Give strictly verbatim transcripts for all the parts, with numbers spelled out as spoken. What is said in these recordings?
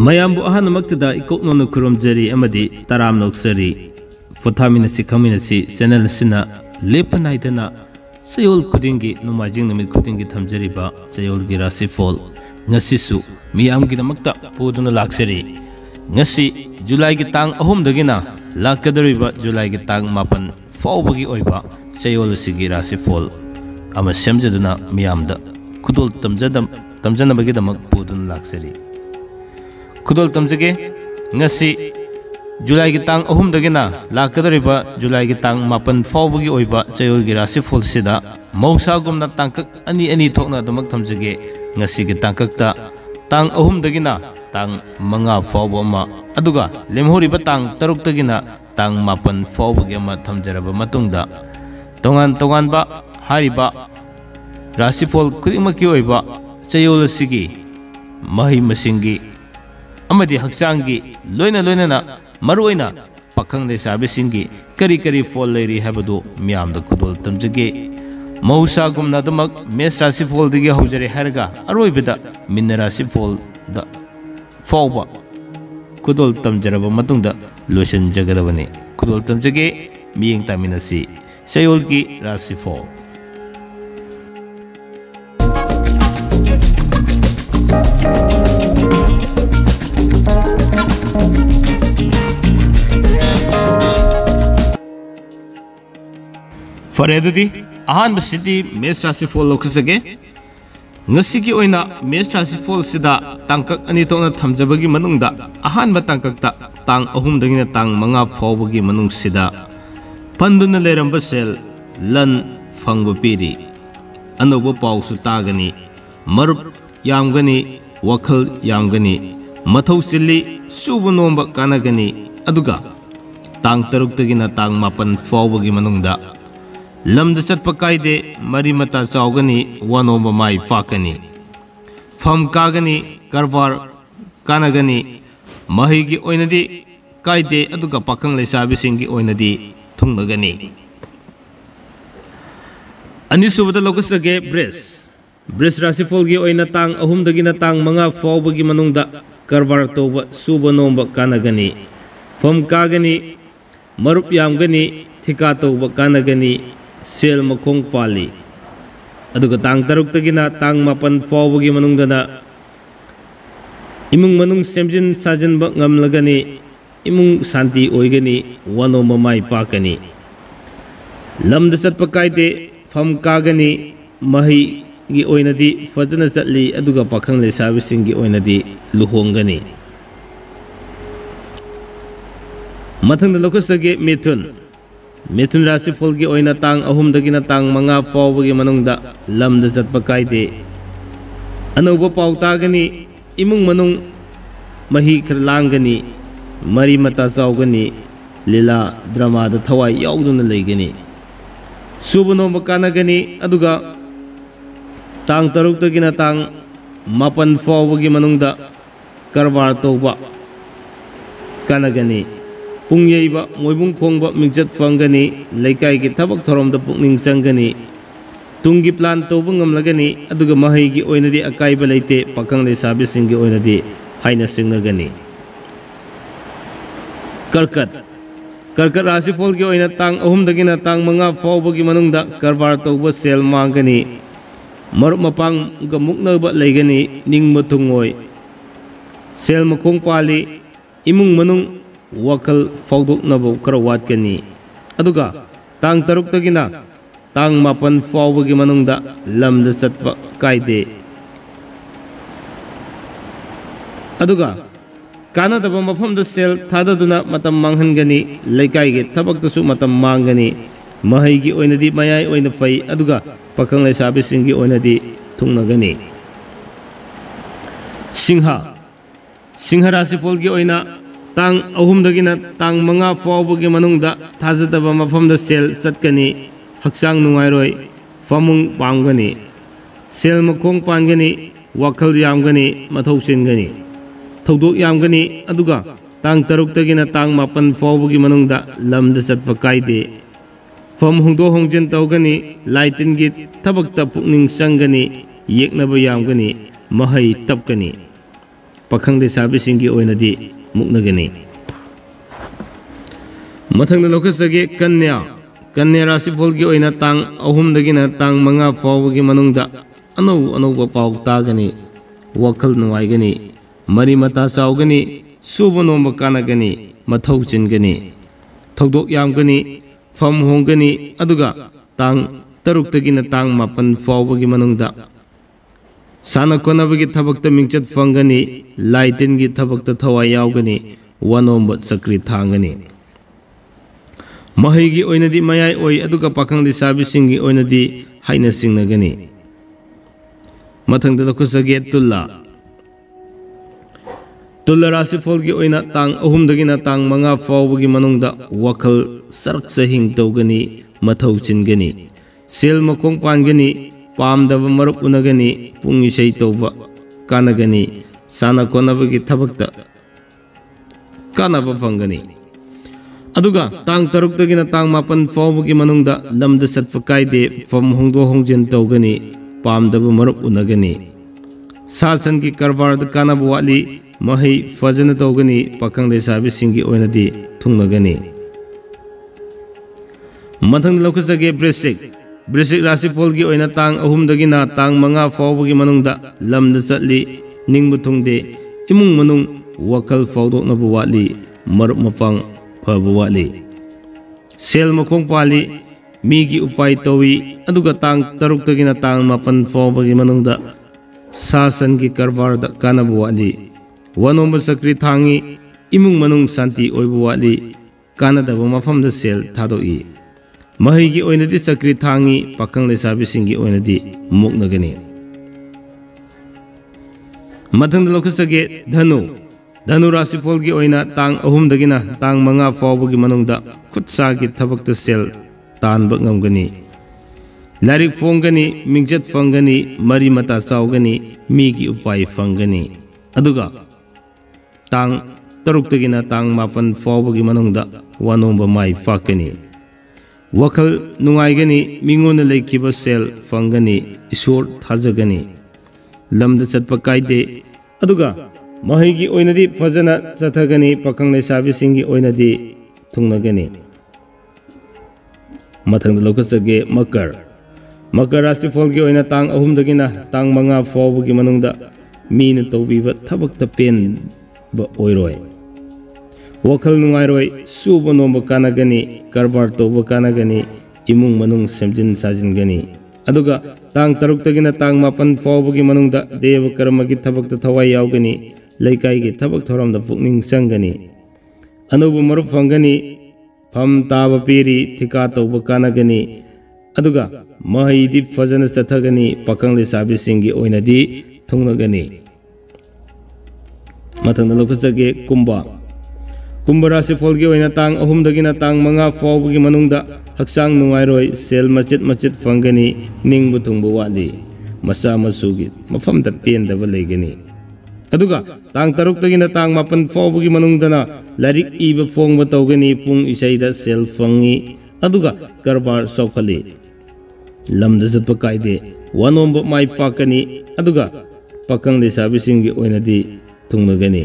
Mayambu ahanmaktada ikoknono kurumjari amadi taram noksari Pothaminasi Khangminasi channel sina lepa naidana Chayol khudingi numajing namit khudingi thamjariba Chayolgi Rashifal ngasisu miyamgi namakta puduna laksari ngasi July gi tang ahum dagina lakadariba July gi tang mapan fawbagi oiba Chayol sigi Rashifal ama semjaduna miyamda khudol tamjadam tamjanabagi damak puduna laksari Kudol tamjage ngasi July gi tang ahum dagina lakadariba July gi tang mapan fawbagi oiba Chayolgi Rashifal sida mausa gumna tangkak ani ani thokna damak tamjage ngasi gi tangkakta tang ahum dagina tang manga fawba ma aduga lemhoriba tang taruk dagina tang mapan fawbagi ma thamjaraba matungda tongan tongan ba hariba Rashifal kudimaki oiba Chayol sigi mahi masingi amadi haksangi loina loina na maruina pakhang le sabe singi kari kari fall leri habadu miyam da kudol tamjage mausa gumna damak mes Rashifal dige hojare harga aroi beda min Rashifal da fawba kudol tamjaraba matungda lotion jagadabani kudol tamjage miyeng taminasi Chayolgi Rashifal Faredudi ahan basiti mes Rashifal lokasage ngasigi oina mes Rashifal sida tangkak ani tokna thamjabagi manungda ahan ba tangkakta tang ahum dagina tang manga fawbagi manung sida panduna leramba sel lan fangba piri anoba pawsu tagani marup yamgani wakhal yamgani mathau silli subu nomba kanagani aduga tang taruk dagina tang mapan fawbagi manungda lamda chatpa kaide mari mata chawgani wanoma mai fakani fam kagani karbar kanagani mahigi oinadi kaide aduga pakhang leisabi singi oinadi thungnagani ani subada lokasage bres bres Rashifal gi oina tang ahum dagina tang manga fawbagi manungda karbar toba suba nomba kanagani fam kagani marup yamgani thika toba kanagani sel makong fali aduga tang taruk tagina tang mapan fawbagi manungdana imung manung semjin sajin ba ngamlagani imung santi oigani wano mamai pakani lamda chatpa kaide fam kagani mahi gi oinadi fajana chatli aduga pakhang le sabising gi oinadi luhongani mathangda lokasage methun Mithun Rashifal gi oina tang ahum dagina tang manga fawbagi manungda lamda chatpa kaide anoba pautagani imung manung mahi kharlangani mari mata chawgani lila drama da thawai yauduna leigani subuno makanagani aduga tang taruk dagina tang mapan fawbagi manungda karbar toba kanagani pungyaiba moibung khongba mingjat fangani laikai gi thabak thoromda pukning changani tungi plan tobu ngamlagani aduga mahai gi oinadi akaiba leite pakhang le sabi singi oinadi haina singnagani karkat karkat Rashifal gi oina tang ahum dagina tang manga fawbagi manungda karbar toba sel mangani marup mapang ga muknaba leigani ningma thungoi sel makhong pali imung manung wakal fawduk nabu karawat kani aduga tang taruk tagina tang mapan fawbagi manungda lamda chatpa kaide aduga kana daba mafamda sel thadaduna matam manghangani laikai gi thabaktasu matam mangani mahai gi oinadi mayai oina fai aduga pakhang leisabi singi oinadi thungnagani singha singha Rashifal gi oina tang ahum dagina tang manga fawbagi manungda thajadaba mafamda sel chatkani haksang nungairoi famung pamgani sel makhong pangani wakhal yamgani mathau singani thodok yamgani aduga tang taruk dagina tang mapan fawbagi manungda lamda chatpa kaide fam hongdo hongjin tawgani laitin gi thabakta pukning changani yeknaba yamgani mahai tapkani pakhang lesabi singi oinadi muknagani mathangda lokasage kanya kanya Rashifal gi oina tang ahum dagina tang manga fawgi manungda anou anou ba paw tagani wakhal nuai gani mari mata saugani suba nomba kanagani mathau chingani thogdok yam gani fam hongani aduga tang taruk tagina tang mapan fawgi manungda sana konabagi thabakta mingchat fangani laitin gi thabakta thawai yaugani wanomba sakri thangani mahai gi oinadi mayai oi aduga pakhang lesabi singi oinadi haina singnagani mathangda lokusage tulla tulla Rashifal gi oina tang ahum dagina tang manga fawgi manungda wakhal sarak sahing tawgani mathau chingani sel makong pangani pamdaba marup unagani pungi sei tawba kanagani sana konabagi thabakta kanaba fangani aduga tang taruk dagina tang mapan fawgi manungda lamda satfa kaide fam hongdo hongjen tawgani pamdaba marup unagani sasan ki karbar da kanaba wali mahai fajana tawgani pakhang lesabi singi oinadi thungnagani mathang lokasage bresik bresik Rashifal gi oina tang ahum dagina tang manga fawgi manungda lamda chatli ningbu thungde imung manung wakhal fawdoknabu wali marup mapang phabu wali sel makong pali migi upai tawi aduga tang taruk dagina tang mapan fawgi manungda sasan gi karbar da kanabu wali wanomba sakri thangi imung manung santi oibu wali kanadaba mafamda sel thadoi mahai gi oinadi sakri thangi pakhang lesabi singi oinadi muknagani mathangda lokasage dhanu dhanu Rashifal gi oina tang ahum dagina tang manga fawgi manungda khutsa gi thabakta sel tanba ngamgani larik fongani mingjat fangani mari mata saugani migi upai fangani aduga tang taruk dagina tang mapan fawgi manungda wanomba mai fakani wakhal nungai gani mingona leikiba sel fangani isor thajagani lamda chatpa kaide aduga mahai gi oinadi fajana chathagani pakhang lesabi singi oinadi thungnagani mathangda lokasage makar makar Rashifal gi oina tang ahum dagina tang manga fawgi manungda mina tawbiba thabakta pen ba oiroi wakhal nungai roi suba nomba kanagani karbar toba kanagani imung manung semjin sajin gani aduga tang taruk tagina tang mapan fawgi manungda deva karmagi thabakta thawai yaugani laikai gi thabak thoramda pukning sangani anubu marup fangani pham taba piri thika toba kanagani aduga mahai di fajana chathagani pakhang lesabi singi oinadi thungnagani mathangda lokasage kumba kumba Rashifal gi oina tang ahum dagina tang manga fawgi manungda haksang nungai roi sel machit machit fangani ningbu thungbu wali masa masugi mafamda pendaba leigani aduga tang taruk dagina tang mapan fawgi manungdana larik iba fongba tawgani pung isaida sel fangi aduga karbar sawkhali lamda zatpa kaide wanomba mai pakani aduga pakhang lesabi singi oinadi thungnagani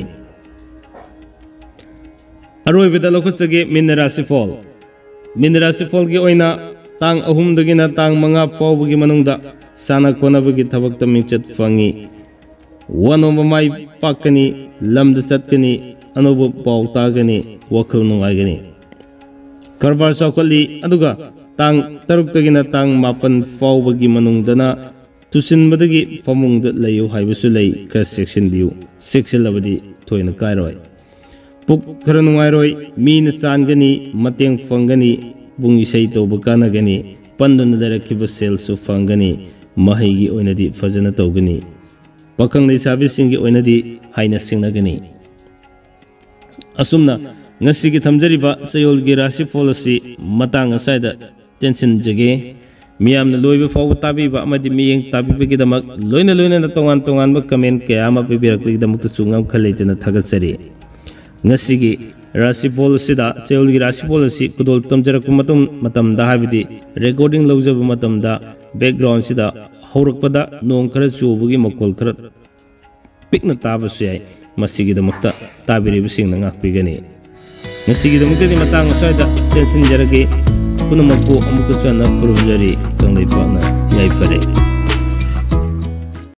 aroibeda lokasage minna Rashifal minna Rashifal gi oina tang ahum dagina tang manga fawgi manungda sana konabagi thabakta mingchat fangi wanomba mai pakani lamda chatkani anubu paw tagani wakhal nungai gani karbar sawkhali aduga tang taruk dagina tang mapan fawgi manungdana tusinbadagi famungda layu haibasu lei kra section biu section labadi thoina kairoi puk khara nungai roi mina changani mateng fangani bungi sei toba kanagani panduna darakhiba sel su fangani mahai gi oinadi fajana tawgani pakhang lesabi singi oinadi haina singnagani asumna ngasi gi thamjariba Chayolgi Rashifal asi matang asaida tension jage miyamna loiba fawu tabiba amadi miyeng tabibagi damak loina loina na tongan tongan ba comment kaya ma pibirakgi damak tsungam khaleitena thagatsari ngasi gi Rashifal sida Chayolgi Rashifal asi kudol tamjarakpa matum matamda habidi recording laujaba matamda background sida haurakpada nong khara chubagi makol khara pikna tabase ai masigi da mukta tabiri bising na ngakpigani ngasigi da mukta ni matang asai da tension jaragi punamakku amuka chana kurumjari kanglai pakna yai fare